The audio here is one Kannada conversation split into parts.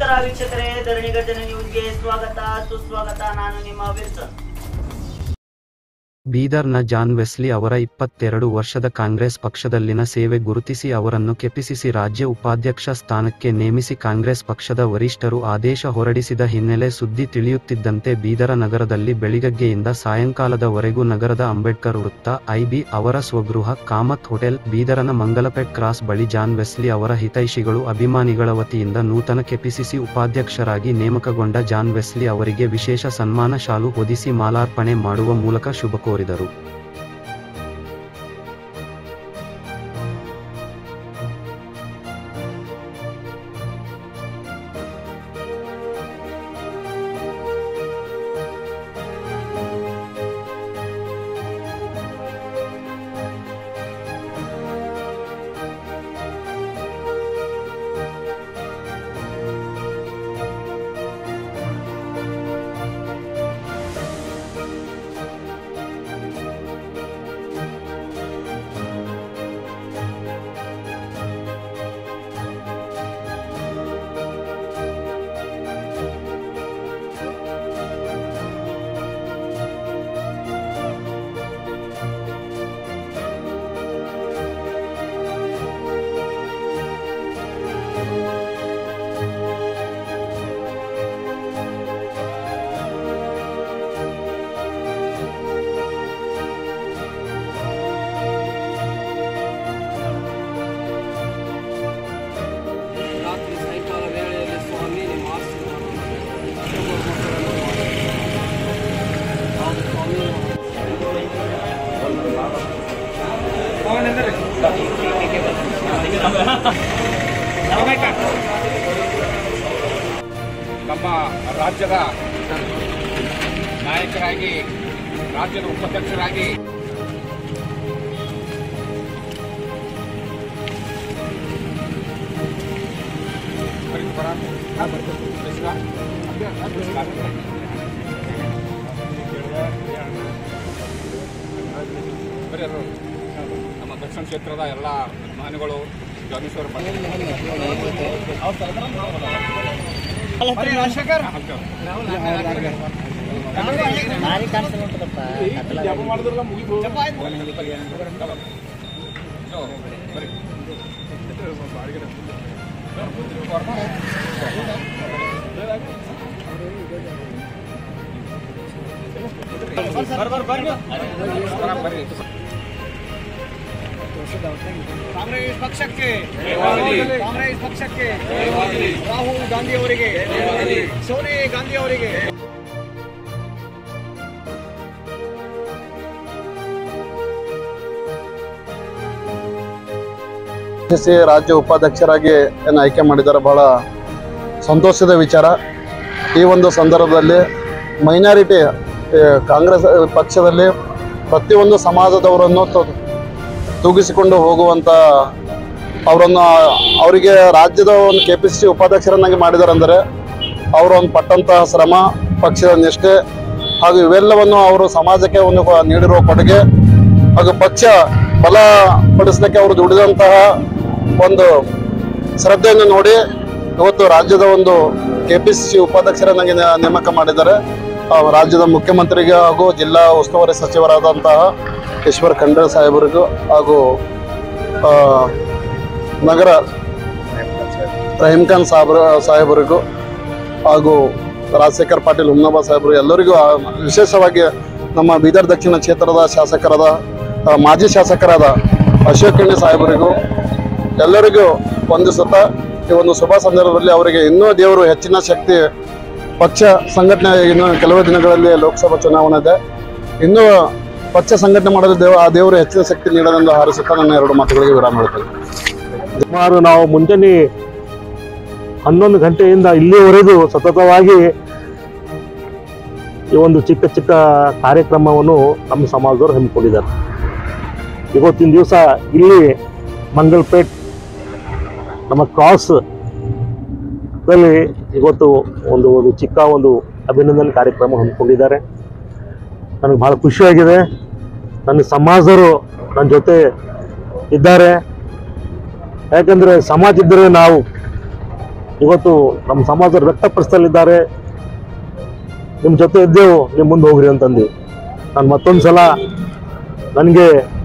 ನಮಸ್ಕಾರ ವೀಕ್ಷಕರೇ, ಧರಣಿ ಗರ್ಜನೆ ನ್ಯೂಸ್ಗೆ ಸ್ವಾಗತ ಸುಸ್ವಾಗತ. ನಾನು ನಿಮ್ಮ ವಿಲ್ಸನ್. ಬೀದರ್ನ ಜಾನ್ ವೆಸ್ಲಿ ಅವರ 22 ವರ್ಷದ ಕಾಂಗ್ರೆಸ್ ಪಕ್ಷದಲ್ಲಿನ ಸೇವೆ ಗುರುತಿಸಿ ಅವರನ್ನು ಕೆಪಿಸಿಸಿ ರಾಜ್ಯ ಉಪಾಧ್ಯಕ್ಷ ಸ್ಥಾನಕ್ಕೆ ನೇಮಿಸಿ ಕಾಂಗ್ರೆಸ್ ಪಕ್ಷದ ವರಿಷ್ಠರು ಆದೇಶ ಹೊರಡಿಸಿದ ಹಿನ್ನೆಲೆ ಸುದ್ದಿ ತಿಳಿಯುತ್ತಿದ್ದಂತೆ ಬೀದರ ನಗರದಲ್ಲಿ ಬೆಳಿಗ್ಗೆಯಿಂದ ಸಾಯಂಕಾಲದವರೆಗೂ ನಗರದ ಅಂಬೇಡ್ಕರ್ ವೃತ್ತ, ಐಬಿ ಅವರ ಸ್ವಗೃಹ, ಕಾಮತ್ ಹೋಟೆಲ್, ಬೀದರನ ಮಂಗಲಪೇಟ್ ಕ್ರಾಸ್ ಬಳಿ ಜಾನ್ ವೆಸ್ಲಿ ಅವರ ಹಿತೈಷಿಗಳು, ಅಭಿಮಾನಿಗಳ ವತಿಯಿಂದ ನೂತನ ಕೆಪಿಸಿಸಿ ಉಪಾಧ್ಯಕ್ಷರಾಗಿ ನೇಮಕಗೊಂಡ ಜಾನ್ ವೆಸ್ಲಿ ಅವರಿಗೆ ವಿಶೇಷ ಸನ್ಮಾನ ಶಾಲು ಹೊದಿಸಿ ಮಾಲಾರ್ಪಣೆ ಮಾಡುವ ಮೂಲಕ ಶುಭ ಕೋರಿದರು. ನಮ್ಮ ರಾಜ್ಯದ ನಾಯಕರಾಗಿ, ರಾಜ್ಯದ ಉಪಾಧ್ಯಕ್ಷರಾಗಿ ನಮ್ಮ ದಕ್ಷಿಣ ಕ್ಷೇತ್ರದ ಎಲ್ಲ ಅಭಿಮಾನಿಗಳು, ಜಾನೇಶ್ವರ ಕಾಂಗ್ರೆಸ್ ಪಕ್ಷಕ್ಕೆ, ಕಾಂಗ್ರೆಸ್ ಪಕ್ಷಕ್ಕೆ, ರಾಹುಲ್ ಗಾಂಧಿ ಅವರಿಗೆ, ಸೋನಿಯಾ ಗಾಂಧಿ ಅವರಿಗೆ. ರಾಜ್ಯ ಉಪಾಧ್ಯಕ್ಷರಾಗಿ ಏನು ಆಯ್ಕೆ ಮಾಡಿದ್ದಾರೆ, ಬಹಳ ಸಂತೋಷದ ವಿಚಾರ. ಈ ಒಂದು ಸಂದರ್ಭದಲ್ಲಿ ಮೈನಾರಿಟಿ ಕಾಂಗ್ರೆಸ್ ಪಕ್ಷದಲ್ಲಿ ಪ್ರತಿಯೊಂದು ಸಮಾಜದವರನ್ನು ತೂಗಿಸಿಕೊಂಡು ಹೋಗುವಂಥ ಅವರಿಗೆ ರಾಜ್ಯದ ಒಂದು ಕೆಪಿಸಿಸಿ ಉಪಾಧ್ಯಕ್ಷರನ್ನಾಗಿ ಮಾಡಿದ್ದಾರೆ. ಅಂದರೆ ಅವರು ಒಂದು ಪಟ್ಟಂತಹ ಶ್ರಮ, ಪಕ್ಷದ ನಿಷ್ಠೆ ಹಾಗೂ ಇವೆಲ್ಲವನ್ನು ಅವರು ಸಮಾಜಕ್ಕೆ ಒಂದು ನೀಡಿರುವ ಕೊಡುಗೆ ಹಾಗೂ ಪಕ್ಷ ಬಲಪಡಿಸಲಿಕ್ಕೆ ಅವರು ದುಡಿದಂತಹ ಒಂದು ಶ್ರದ್ಧೆಯನ್ನು ನೋಡಿ ಇವತ್ತು ರಾಜ್ಯದ ಒಂದು ಕೆಪಿಸಿಸಿ ಉಪಾಧ್ಯಕ್ಷರನ್ನಾಗಿ ನೇಮಕ ಮಾಡಿದ್ದಾರೆ. ರಾಜ್ಯದ ಮುಖ್ಯಮಂತ್ರಿಗೆ ಹಾಗೂ ಜಿಲ್ಲಾ ಉಸ್ತುವಾರಿ ಸಚಿವರಾದಂತಹ ಈಶ್ವರ್ ಖಂಡ್ರೆ ಸಾಹೇಬರಿಗೂ ಹಾಗೂ ನಗರ ರಹೀಂ ಖಾನ್ ಸಾಹೇಬರಿಗೂ ಹಾಗೂ ರಾಜಶೇಖರ್ ಪಾಟೀಲ್ ಹುಮ್ನಾಬಾ ಸಾಹೇಬರು ಎಲ್ಲರಿಗೂ, ವಿಶೇಷವಾಗಿ ನಮ್ಮ ಬೀದರ್ ದಕ್ಷಿಣ ಕ್ಷೇತ್ರದ ಶಾಸಕರಾದ ಮಾಜಿ ಶಾಸಕರಾದ ಅಶೋಕ್ ಎಣ್ಣೆ ಸಾಹೇಬರಿಗೂ ಎಲ್ಲರಿಗೂ ವಂದಿಸುತ್ತಾ ಈ ಒಂದು ಶುಭ ಸಂದರ್ಭದಲ್ಲಿ ಅವರಿಗೆ ಇನ್ನೂ ದೇವರು ಹೆಚ್ಚಿನ ಶಕ್ತಿ, ಪಕ್ಷ ಸಂಘಟನೆ ಇನ್ನು ಕೆಲವು ದಿನಗಳಲ್ಲಿ ಲೋಕಸಭಾ ಚುನಾವಣೆ ಇದೆ, ಇನ್ನೂ ಪಕ್ಷ ಸಂಘಟನೆ ಮಾಡಲು ಆ ದೇವರು ಹೆಚ್ಚಿನ ಶಕ್ತಿ ನೀಡಲೆಂದು ಹಾರೈಸುತ್ತಾ ನನ್ನ ಎರಡು ಮಾತುಗಳಿಗೆ ವಿರಾಮ ಹೇಳ್ತೇನೆ. ಸುಮಾರು ನಾವು ಮುಂಜಾನೆ 11 ಗಂಟೆಯಿಂದ ಇಲ್ಲಿಯವರೆಗೂ ಸತತವಾಗಿ ಈ ಒಂದು ಚಿಕ್ಕ ಚಿಕ್ಕ ಕಾರ್ಯಕ್ರಮವನ್ನು ನಮ್ಮ ಸಮಾಜದವರು ಹಮ್ಮಿಕೊಂಡಿದ್ದಾರೆ. ಇವತ್ತಿನ ದಿವಸ ಇಲ್ಲಿ ಮಂಗಲ್ಪೇಟ್ ನಮ್ಮ ಕ್ರಾಸ್ ದಲ್ಲಿ ಇವತ್ತು ಒಂದು ಚಿಕ್ಕ ಒಂದು ಅಭಿನಂದನೆ ಕಾರ್ಯಕ್ರಮ ಹಮ್ಮಿಕೊಂಡಿದ್ದಾರೆ. ನನಗೆ ಭಾಳ ಖುಷಿಯಾಗಿದೆ. ನನ್ನ ಸಮಾಜದವರು ನನ್ನ ಜೊತೆ ಇದ್ದಾರೆ. ಯಾಕಂದರೆ ಸಮಾಜ ಇದ್ದರೆ ನಾವು ಇವತ್ತು ನಮ್ಮ ಸಮಾಜರು ವ್ಯಕ್ತಪಡಿಸ್ತಲಿದ್ದಾರೆ. ನಿಮ್ಮ ಜೊತೆ ಇದ್ದೇವು, ನೀವು ಮುಂದೆ ಹೋಗ್ರಿ ಅಂತಂದು ನಾನು ಮತ್ತೊಂದು ಸಲ ನನಗೆ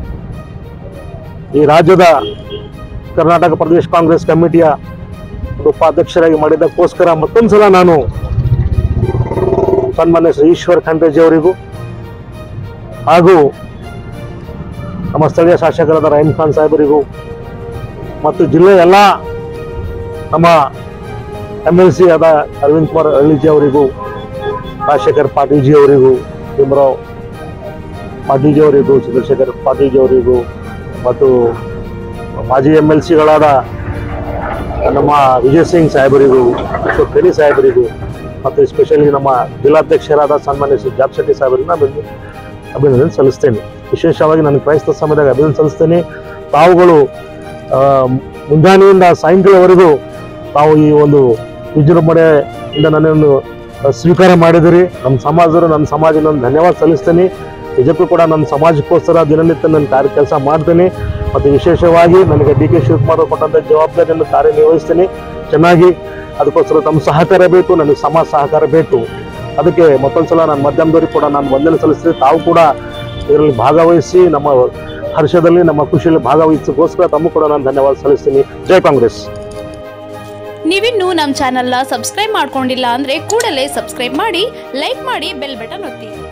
ಈ ರಾಜ್ಯದ ಕರ್ನಾಟಕ ಪ್ರದೇಶ ಕಾಂಗ್ರೆಸ್ ಕಮಿಟಿಯ ಉಪಾಧ್ಯಕ್ಷರಾಗಿ ಮಾಡಿದ್ದಕ್ಕೋಸ್ಕರ ಮತ್ತೊಂದು ಸಲ ನಾನು ಸನ್ಮಾನ್ಯ ಶ್ರೀ ಈಶ್ವರ್ ಖಂಡ್ರೆಜಿ ಅವರಿಗೂ ಹಾಗೂ ನಮ್ಮ ಸ್ಥಳೀಯ ಶಾಸಕರಾದ ರಹೀಂ ಖಾನ್ ಸಾಹೇಬರಿಗೂ ಮತ್ತು ಜಿಲ್ಲೆಯ ಎಲ್ಲ ನಮ್ಮ MLC ಆದ ಅರವಿಂದ್ ಕುಮಾರ್ ಅರಳಿಜಿ ಅವರಿಗೂ, ರಾಜಶೇಖರ್ ಪಾಟೀಲ್ಜಿ ಅವರಿಗೂ, ಭೀಮರಾವ್ ಪಾಟೀಲ್ಜಿ ಅವರಿಗೂ, ಚಂದ್ರಶೇಖರ್ ಪಾಟೀಲ್ಜಿ ಅವರಿಗೂ ಮತ್ತು ಮಾಜಿ MLCಗಳಾದ ನಮ್ಮ ವಿಜಯ್ ಸಿಂಗ್ ಸಾಹೇಬರಿಗೂ, ಅಶೋಕ್ ಖೇಣಿ ಸಾಹೇಬರಿಗೂ ಮತ್ತು ಎಸ್ಪೆಷಲಿ ನಮ್ಮ ಜಿಲ್ಲಾಧ್ಯಕ್ಷರಾದ ಸನ್ಮಾನ್ಯ ಶ್ರೀ ಜಾಬ್ ಶೆಟ್ಟಿ ಸಾಹೇಬರಿಗೆ ನಾನು ಅಭಿನಂದನೆ ಸಲ್ಲಿಸ್ತೇನೆ. ವಿಶೇಷವಾಗಿ ನಾನು ಕ್ರೈಸ್ತ ಸಮಯದಾಗ ಅಭಿನಂದನೆ ಸಲ್ಲಿಸ್ತೇನೆ. ತಾವುಗಳು ಮುಂಜಾನೆಯಿಂದ ಸಾಯಂಕಾಲವರೆಗೂ ತಾವು ಈ ಒಂದು ವಿಜೃಂಭಣೆಯಿಂದ ನನ್ನನ್ನು ಸ್ವೀಕಾರ ಮಾಡಿದಿರಿ. ನಮ್ಮ ಸಮಾಜರು, ನನ್ನ ಸಮಾಜ ನಾನು ಧನ್ಯವಾದ ಸಲ್ಲಿಸ್ತೇನೆ. ನಿಜಕ್ಕೂ ಕೂಡ ನನ್ನ ಸಮಾಜಕ್ಕೋಸ್ಕರ ದಿನನಿತ್ಯ ನಾನು ಕೆಲಸ ಮಾಡ್ತೇನೆ ಮತ್ತು ವಿಶೇಷವಾಗಿ ನನಗೆ DK ಶಿವಕುಮಾರ್ ಕೊಟ್ಟಂಥ ಜವಾಬ್ದಾರಿಯನ್ನು ಕಾರ್ಯನಿರ್ವಹಿಸ್ತೇನೆ ಚೆನ್ನಾಗಿ. ಅದಕ್ಕೋಸ್ಕರ ತಮ್ಮ ಸಹಕಾರ ಬೇಕು, ನನಗೆ ಸಮಾಜ ಸಹಕಾರ ಬೇಕು. ಅದಕ್ಕೆ ಮತ್ತೊಂದು ಸಲ ನಾನು ಮಾಧ್ಯಮದವರಿಗೆ ಕೂಡ ನಾನು ವಂದನೆ ಸಲ್ಲಿಸ್ತೀನಿ. ತಾವು ಕೂಡ ಇದರಲ್ಲಿ ಭಾಗವಹಿಸಿ ನಮ್ಮ ಹರ್ಷದಲ್ಲಿ, ನಮ್ಮ ಖುಷಿಯಲ್ಲಿ ಭಾಗವಹಿಸೋಕ್ಕೋಸ್ಕರ ತಮ್ಮ ಕೂಡ ನಾನು ಧನ್ಯವಾದ ಸಲ್ಲಿಸ್ತೀನಿ. ಜೈ ಕಾಂಗ್ರೆಸ್. ನೀವಿನ್ನೂ ನಮ್ಮ ಚಾನೆಲ್ನ ಸಬ್ಸ್ಕ್ರೈಬ್ ಮಾಡ್ಕೊಂಡಿಲ್ಲ ಅಂದರೆ ಕೂಡಲೇ ಸಬ್ಸ್ಕ್ರೈಬ್ ಮಾಡಿ, ಲೈಕ್ ಮಾಡಿ, ಬೆಲ್ ಬಟನ್ ಒತ್ತಿ.